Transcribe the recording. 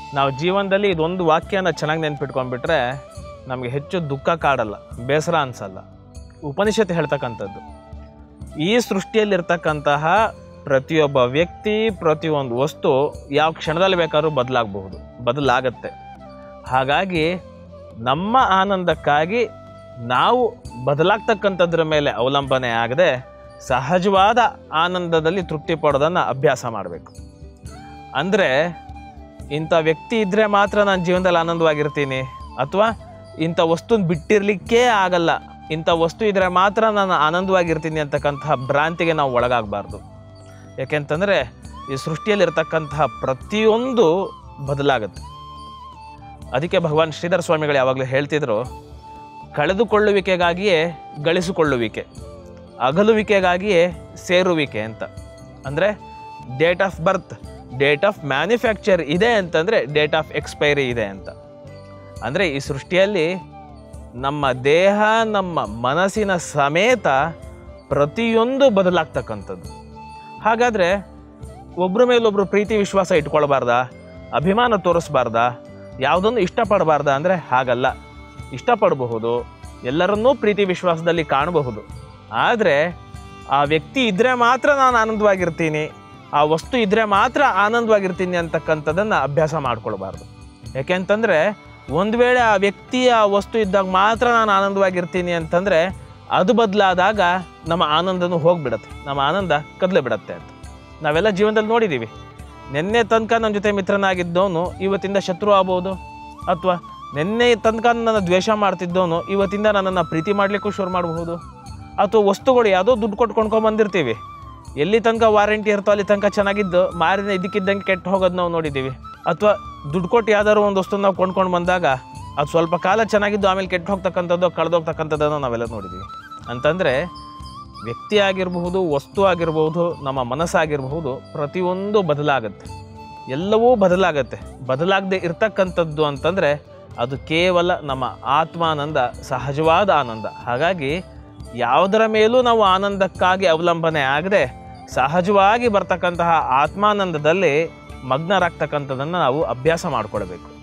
ನಾವು ಜೀವನದಲ್ಲಿ ಇದೊಂದು ವಾಕ್ಯನ ಚೆನ್ನಾಗಿ ನೆನ್ಪಿಟ್ಕೊಂಡ್ಬಿಟ್ರೆ ನಮಗೆ ಹೆಚ್ಚು ದುಃಖ ಕಾಡಲ್ಲ, ಬೇಸರ ಅನಿಸಲ್ಲ. ಉಪನಿಷತ್ತು ಹೇಳ್ತಕ್ಕಂಥದ್ದು, ಈ ಸೃಷ್ಟಿಯಲ್ಲಿರ್ತಕ್ಕಂತಹ ಪ್ರತಿಯೊಬ್ಬ ವ್ಯಕ್ತಿ, ಪ್ರತಿಯೊಂದು ವಸ್ತು ಯಾವ ಕ್ಷಣದಲ್ಲಿ ಬೇಕಾದ್ರೂ ಬದಲಾಗತ್ತೆ. ಹಾಗಾಗಿ ನಮ್ಮ ಆನಂದಕ್ಕಾಗಿ ನಾವು ಬದಲಾಗ್ತಕ್ಕಂಥದ್ರ ಮೇಲೆ ಅವಲಂಬನೆ ಆಗದೆ ಸಹಜವಾದ ಆನಂದದಲ್ಲಿ ತೃಪ್ತಿ ಪಡೋದನ್ನು ಅಭ್ಯಾಸ ಮಾಡಬೇಕು. ಅಂದರೆ ಇಂಥ ವ್ಯಕ್ತಿ ಇದ್ದರೆ ಮಾತ್ರ ನಾನು ಜೀವನದಲ್ಲಿ ಆನಂದವಾಗಿರ್ತೀನಿ, ಅಥವಾ ಇಂಥ ವಸ್ತುನ ಬಿಟ್ಟಿರಲಿಕ್ಕೇ ಆಗಲ್ಲ, ಇಂಥ ವಸ್ತು ಇದ್ದರೆ ಮಾತ್ರ ನಾನು ಆನಂದವಾಗಿರ್ತೀನಿ ಅಂತಕ್ಕಂತಹ ಭ್ರಾಂತಿಗೆ ನಾವು ಒಳಗಾಗಬಾರ್ದು. ಯಾಕೆಂತಂದರೆ ಈ ಸೃಷ್ಟಿಯಲ್ಲಿರ್ತಕ್ಕಂತಹ ಪ್ರತಿಯೊಂದು ಬದಲಾಗುತ್ತೆ. ಅದಕ್ಕೆ ಭಗವಾನ್ ಶ್ರೀಧರ ಸ್ವಾಮಿಗಳು ಯಾವಾಗಲೂ ಹೇಳ್ತಿದ್ರು, ಕಳೆದುಕೊಳ್ಳುವಿಕೆಗಾಗಿಯೇ ಗಳಿಸಿಕೊಳ್ಳುವಿಕೆ, ಅಗಲುವಿಕೆಗಾಗಿಯೇ ಸೇರುವಿಕೆ ಅಂತ. ಅಂದರೆ date of birth, date of manufacture ಇದೆ ಅಂತಂದರೆ ಡೇಟ್ ಆಫ್ ಎಕ್ಸ್ಪೈರಿ ಇದೆ ಅಂತ. ಅಂದರೆ ಈ ಸೃಷ್ಟಿಯಲ್ಲಿ ನಮ್ಮ ದೇಹ, ನಮ್ಮ ಮನಸ್ಸಿನ ಸಮೇತ ಪ್ರತಿಯೊಂದು ಬದಲಾಗ್ತಕ್ಕಂಥದ್ದು. ಹಾಗಾದರೆ ಒಬ್ಬರ ಮೇಲೊಬ್ಬರು ಪ್ರೀತಿ ವಿಶ್ವಾಸ ಇಟ್ಕೊಳ್ಬಾರ್ದಾ, ಅಭಿಮಾನ ತೋರಿಸ್ಬಾರ್ದಾ, ಯಾವುದೊಂದು ಇಷ್ಟಪಡಬಾರ್ದಾ ಅಂದರೆ ಹಾಗಲ್ಲ. ಇಷ್ಟಪಡಬಹುದು, ಎಲ್ಲರನ್ನೂ ಪ್ರೀತಿ ವಿಶ್ವಾಸದಲ್ಲಿ ಕಾಣಬಹುದು. ಆದರೆ ಆ ವ್ಯಕ್ತಿ ಇದ್ದರೆ ಮಾತ್ರ ನಾನು ಆನಂದವಾಗಿರ್ತೀನಿ, ಆ ವಸ್ತು ಇದ್ದರೆ ಮಾತ್ರ ಆನಂದವಾಗಿರ್ತೀನಿ ಅಂತಕ್ಕಂಥದ್ದನ್ನು ಅಭ್ಯಾಸ ಮಾಡ್ಕೊಳ್ಬಾರ್ದು. ಯಾಕೆಂತಂದರೆ ಒಂದು ವೇಳೆ ಆ ವ್ಯಕ್ತಿ, ಆ ವಸ್ತು ಇದ್ದಾಗ ಮಾತ್ರ ನಾನು ಆನಂದವಾಗಿರ್ತೀನಿ ಅಂತಂದರೆ ಅದು ಬದಲಾದಾಗ ನಮ್ಮ ಆನಂದನೂ ಹೋಗಿಬಿಡತ್ತೆ, ನಮ್ಮ ಆನಂದ ಕದಲೇ ಬಿಡತ್ತೆ ಅಂತ ನಾವೆಲ್ಲ ಜೀವನದಲ್ಲಿ ನೋಡಿದ್ದೀವಿ. ನಿನ್ನೆ ತನಕ ನನ್ನ ಜೊತೆ ಮಿತ್ರನಾಗಿದ್ದವನು ಇವತ್ತಿಂದ ಶತ್ರು ಆಗ್ಬೋದು, ಅಥವಾ ನಿನ್ನೆ ತನಕ ನನ್ನ ದ್ವೇಷ ಮಾಡ್ತಿದ್ದವನು ಇವತ್ತಿಂದ ನನ್ನನ್ನು ಪ್ರೀತಿ ಮಾಡಲಿಕ್ಕೂ ಶುರು ಮಾಡಬಹುದು. ಅಥವಾ ವಸ್ತುಗಳು ಯಾವುದೋ ದುಡ್ಡು ಕೊಟ್ಟು ಕೊಂಡ್ಕೊಂಬಂದಿರ್ತೀವಿ, ಎಲ್ಲಿ ತನಕ ವಾರಂಟಿ ಇರ್ತೋ ಅಲ್ಲಿ ತನಕ ಚೆನ್ನಾಗಿದ್ದು ಮಾರಿನ ಇದಕ್ಕಿದ್ದಂಗೆ ಕೆಟ್ಟು ಹೋಗೋದು ನಾವು ನೋಡಿದ್ದೀವಿ. ಅಥವಾ ದುಡ್ಡು ಕೊಟ್ಟು ಯಾವ್ದಾದ್ರು ಒಂದು ವಸ್ತು ನಾವು ಕೊಂಡ್ಕೊಂಡು ಬಂದಾಗ ಅದು ಸ್ವಲ್ಪ ಕಾಲ ಚೆನ್ನಾಗಿದ್ದು ಆಮೇಲೆ ಕೆಟ್ಟು ಹೋಗ್ತಕ್ಕಂಥದ್ದು, ಕಳೆದೋಗ್ತಕ್ಕಂಥದ್ದನ್ನು ನಾವೆಲ್ಲ ನೋಡಿದ್ದೀವಿ. ಅಂತಂದರೆ ವ್ಯಕ್ತಿ ಆಗಿರಬಹುದು, ವಸ್ತು ಆಗಿರಬಹುದು, ನಮ್ಮ ಮನಸ್ಸಾಗಿರಬಹುದು, ಪ್ರತಿಯೊಂದು ಬದಲಾಗತ್ತೆ, ಎಲ್ಲವೂ ಬದಲಾಗತ್ತೆ. ಬದಲಾಗದೆ ಇರ್ತಕ್ಕಂಥದ್ದು ಅಂತಂದರೆ ಅದು ಕೇವಲ ನಮ್ಮ ಆತ್ಮಾನಂದ, ಸಹಜವಾದ ಆನಂದ. ಹಾಗಾಗಿ ಯಾವುದರ ಮೇಲೂ ನಾವು ಆನಂದಕ್ಕಾಗಿ ಅವಲಂಬನೆ ಆಗದೆ ಸಹಜವಾಗಿ ಬರ್ತಕ್ಕಂತಹ ಆತ್ಮಾನಂದದಲ್ಲಿ ಮಗ್ನರಾಗ್ತಕ್ಕಂಥದ್ದನ್ನು ನಾವು ಅಭ್ಯಾಸ ಮಾಡಿಕೊಳ್ಬೇಕು.